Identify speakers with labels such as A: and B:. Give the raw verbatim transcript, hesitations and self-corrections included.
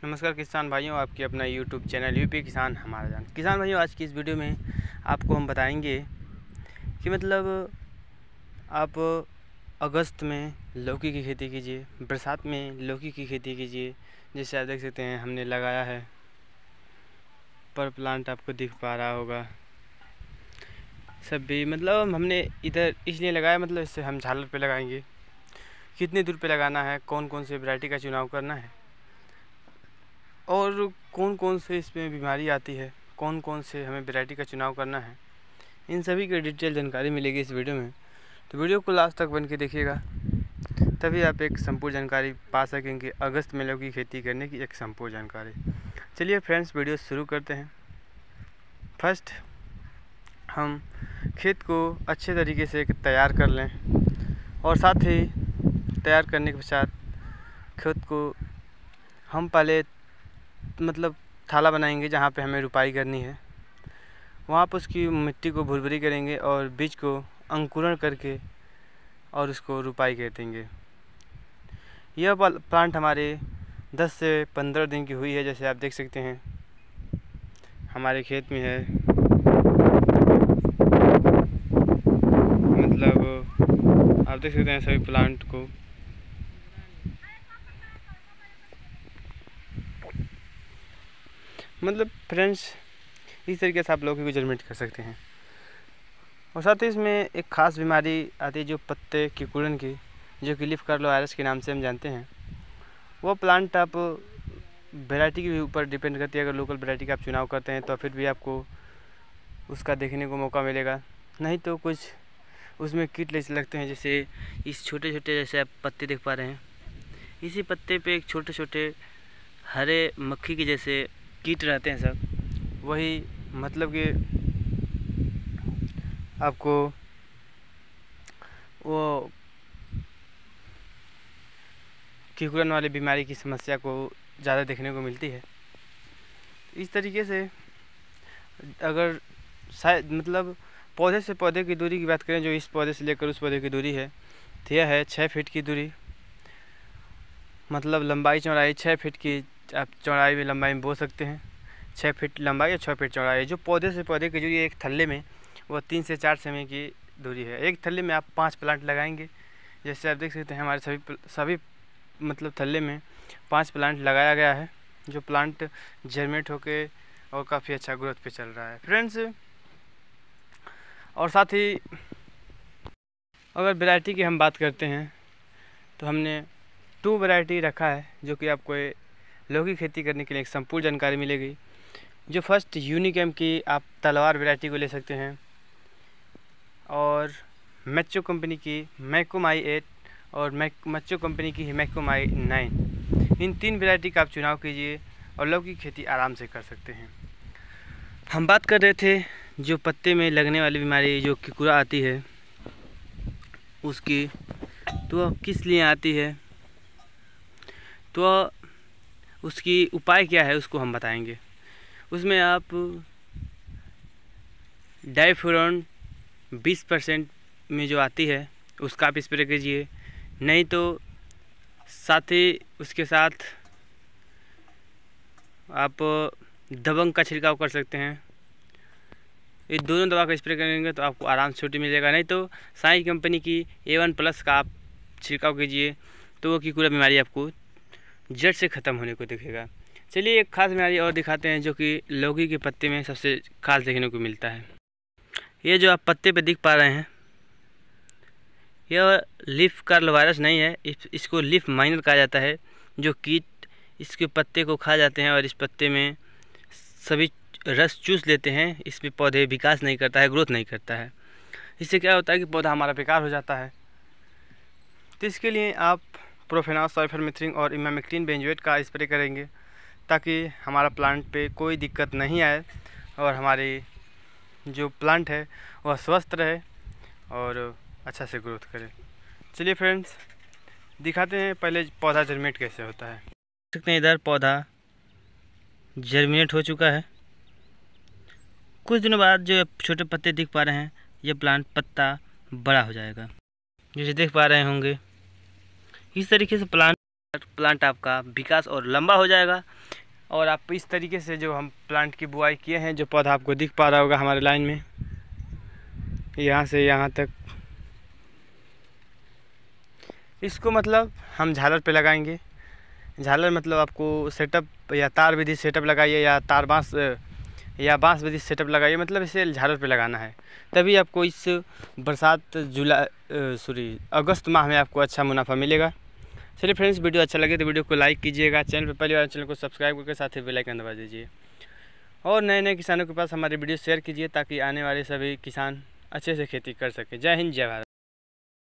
A: नमस्कार किसान भाइयों, आपके अपना यूट्यूब चैनल यूपी किसान हमारा जान। किसान भाइयों, आज की इस वीडियो में आपको हम बताएंगे कि मतलब आप अगस्त में लौकी की खेती कीजिए, बरसात में लौकी की खेती कीजिए। जैसे आप देख सकते हैं हमने लगाया है, पर प्लांट आपको दिख पा रहा होगा। सब भी मतलब हमने इधर इसलिए लगाया, मतलब इससे हम झालर पे लगाएंगे, कितनी दूर पे लगाना है, कौन कौन से वैरायटी का चुनाव करना है और कौन कौन से इसमें बीमारी आती है, कौन कौन से हमें वैरायटी का चुनाव करना है, इन सभी की डिटेल जानकारी मिलेगी इस वीडियो में। तो वीडियो को लास्ट तक बन के देखिएगा, तभी आप एक संपूर्ण जानकारी पा सकेंगे अगस्त में लौकी की खेती करने की एक संपूर्ण जानकारी। चलिए फ्रेंड्स, वीडियो शुरू करते हैं। फर्स्ट हम खेत को अच्छे तरीके से तैयार कर लें और साथ ही तैयार करने के पश्चात खेत को हम पहले मतलब थाला बनाएंगे जहाँ पे हमें रुपाई करनी है। वहाँ पर उसकी मिट्टी को भुरभुरी करेंगे और बीज को अंकुरण करके और उसको रुपाई कर देंगे। यह प्लांट हमारे दस से पंद्रह दिन की हुई है। जैसे आप देख सकते हैं हमारे खेत में है, मतलब आप देख सकते हैं सभी प्लांट को। मतलब फ्रेंड्स, इस तरीके से आप लौकी को जर्मिनेट कर सकते हैं। और साथ ही इसमें एक ख़ास बीमारी आती है जो पत्ते की कुड़न की, जो कि लीफ कर्ल वायरस के नाम से हम जानते हैं। वो प्लांट आप वैरायटी के ऊपर डिपेंड करती है। अगर लोकल वैरायटी का आप चुनाव करते हैं तो फिर भी आपको उसका देखने को मौका मिलेगा, नहीं तो कुछ उसमें कीट लगते हैं। जैसे इस छोटे छोटे जैसे आप पत्ते देख पा रहे हैं, इसी पत्ते पे एक छोटे छोटे हरे मक्खी के जैसे कीट रहते हैं सब। वही मतलब कि आपको वो कीकुड़न वाली बीमारी की समस्या को ज़्यादा देखने को मिलती है। इस तरीके से अगर शायद मतलब पौधे से पौधे की दूरी की बात करें, जो इस पौधे से लेकर उस पौधे की दूरी है, तो यह है छः फीट की दूरी। मतलब लंबाई चौड़ाई छः फीट की आप चौड़ाई में लंबाई में बो सकते हैं। छः फीट लंबाई या छः फीट चौड़ाई। जो पौधे से पौधे की दूरी एक थल्ले में वो तीन से चार सेमी की दूरी है। एक थल्ले में आप पाँच प्लांट लगाएंगे। जैसे आप देख सकते हैं हमारे सभी सभी मतलब थल्ले में पांच प्लांट लगाया गया है, जो प्लांट जर्मिनेट होके और काफ़ी अच्छा ग्रोथ पे चल रहा है फ्रेंड्स। और साथ ही अगर वैरायटी की हम बात करते हैं तो हमने टू वैरायटी रखा है, जो कि आपको लौकी खेती करने के लिए एक संपूर्ण जानकारी मिलेगी। जो फर्स्ट यूनिकैम की आप तलवार वैरायटी को ले सकते हैं, और मैचो कंपनी की मैकोमाई एट और मैचो कंपनी की मैकोमाई नाइन, इन तीन वैरायटी का आप चुनाव कीजिए और लौकी की खेती आराम से कर सकते हैं। हम बात कर रहे थे जो पत्ते में लगने वाली बीमारी जो कीकुड़ा आती है उसकी, तो किस लिए आती है, तो उसकी उपाय क्या है उसको हम बताएंगे। उसमें आप डाइफ्यूरॉन बीस परसेंट में जो आती है उसका आप स्प्रे कीजिए, नहीं तो साथ ही उसके साथ आप दबंग का छिड़काव कर सकते हैं। ये दोनों दवा का स्प्रे करेंगे तो आपको आराम से छुट्टी मिलेगा। नहीं तो साई कंपनी की ए वन प्लस का आप छिड़काव कीजिए, तो वो कीकुड़ा बीमारी आपको जड़ से ख़त्म होने को दिखेगा। चलिए एक खास बीमारी और दिखाते हैं जो कि लौकी के पत्ते में सबसे खास देखने को मिलता है। ये जो आप पत्ते पे दिख पा रहे हैं, यह लीफ कर्ल वायरस नहीं है, इस, इसको लीफ माइनर कहा जाता है। जो कीट इसके पत्ते को खा जाते हैं और इस पत्ते में सभी रस चूस लेते हैं। इसमें पौधे विकास नहीं करता है, ग्रोथ नहीं करता है। इससे क्या होता है कि पौधा हमारा बेकार हो जाता है। तो इसके लिए आप प्रोफेनॉल, साइफरमेथ्रिन और इमामेक्टिन बेंजोएट का स्प्रे करेंगे, ताकि हमारा प्लांट पे कोई दिक्कत नहीं आए और हमारी जो प्लांट है वह स्वस्थ रहे और अच्छा से ग्रोथ करे। चलिए फ्रेंड्स, दिखाते हैं पहले पौधा जर्मिनेट कैसे होता है। देख सकते हैं इधर पौधा जर्मिनेट हो चुका है। कुछ दिनों बाद जो छोटे पत्ते दिख पा रहे हैं, ये प्लांट पत्ता बड़ा हो जाएगा। जैसे देख पा रहे होंगे इस तरीके से प्लांट प्लांट आपका विकास और लंबा हो जाएगा। और आप इस तरीके से जो हम प्लांट की बुआई किए हैं, जो पौधा आपको दिख पा रहा होगा हमारे लाइन में, यहाँ से यहाँ तक, इसको मतलब हम झालर पे लगाएंगे। झालर मतलब आपको सेटअप या तार विधि सेटअप लगाइए या तार बांस या बांस विधि सेटअप लगाइए, मतलब इसे झालर पे लगाना है, तभी आपको इस बरसात जुलाई सॉरी अगस्त माह में आपको अच्छा मुनाफा मिलेगा। चलिए फ्रेंड्स, वीडियो अच्छा लगे तो वीडियो को लाइक कीजिएगा, चैनल पर पहली बार चैनल को सब्सक्राइब करके साथ ही बेल आइकन दबा दीजिए और नए नए किसानों के पास हमारी वीडियो शेयर कीजिए ताकि आने वाले सभी किसान अच्छे से खेती कर सकें। जय हिंद, जय भारत।